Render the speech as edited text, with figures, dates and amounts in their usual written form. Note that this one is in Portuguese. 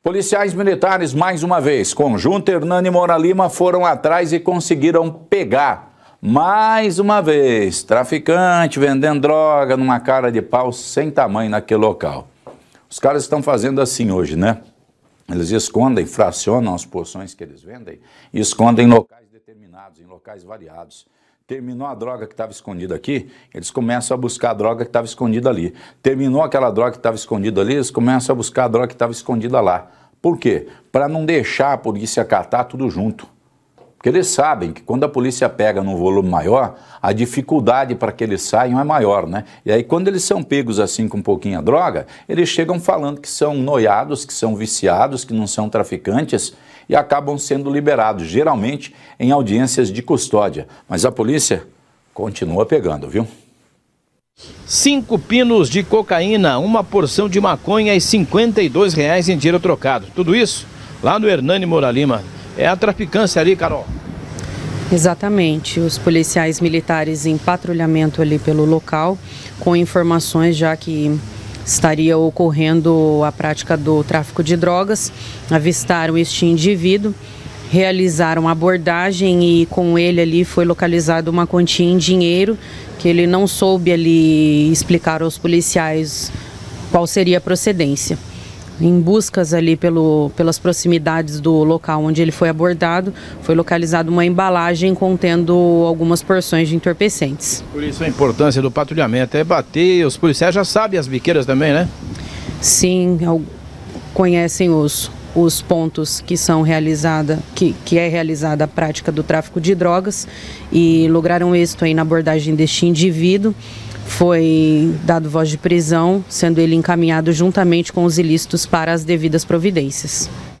Policiais militares, mais uma vez, conjunto Hernani Moura Lima, foram atrás e conseguiram pegar, mais uma vez, traficante vendendo droga numa cara de pau sem tamanho naquele local. Os caras estão fazendo assim hoje, né? Eles escondem, fracionam as porções que eles vendem e escondem em locais determinados, em locais variados. Terminou a droga que estava escondida aqui, eles começam a buscar a droga que estava escondida ali. Terminou aquela droga que estava escondida ali, eles começam a buscar a droga que estava escondida lá. Por quê? Para não deixar a polícia catar tudo junto. Porque eles sabem que quando a polícia pega num volume maior, a dificuldade para que eles saiam é maior, né? E aí quando eles são pegos assim com um pouquinho a droga, eles chegam falando que são noiados, que são viciados, que não são traficantes e acabam sendo liberados, geralmente em audiências de custódia. Mas a polícia continua pegando, viu? 5 pinos de cocaína, uma porção de maconha e R$52 em dinheiro trocado. Tudo isso lá no Hernani Moura Lima. É a traficância ali, Carol. Exatamente. Os policiais militares em patrulhamento ali pelo local, com informações já que estaria ocorrendo a prática do tráfico de drogas, avistaram este indivíduo, realizaram a abordagem e com ele ali foi localizada uma quantia em dinheiro que ele não soube ali explicar aos policiais qual seria a procedência. Em buscas ali pelas proximidades do local onde ele foi abordado, foi localizada uma embalagem contendo algumas porções de entorpecentes. Por isso a importância do patrulhamento é bater, os policiais já sabem as biqueiras também, né? Sim, conhecem os pontos que são que é realizada a prática do tráfico de drogas e lograram êxito aí na abordagem deste indivíduo. Foi dado voz de prisão, sendo ele encaminhado juntamente com os ilícitos para as devidas providências.